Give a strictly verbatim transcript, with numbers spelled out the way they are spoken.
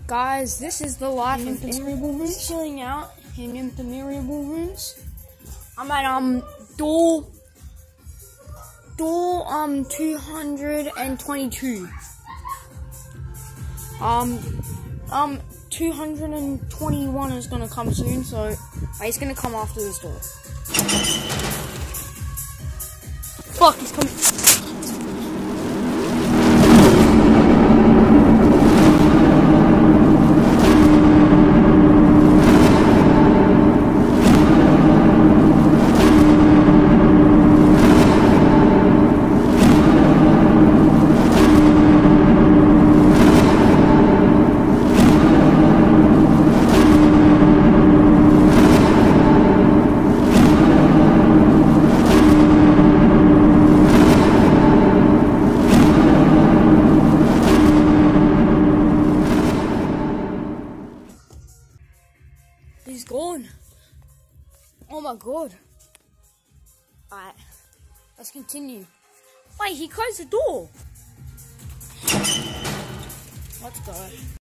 Guys, this is the life of interminable rooms, chilling out in interminable rooms. I'm at um door door um two hundred twenty-two. Um um two hundred twenty-one is gonna come soon, so he's gonna come after this door. Fuck, he's coming. He's gone. Oh my god. Alright, let's continue. Wait, he closed the door. Let's go.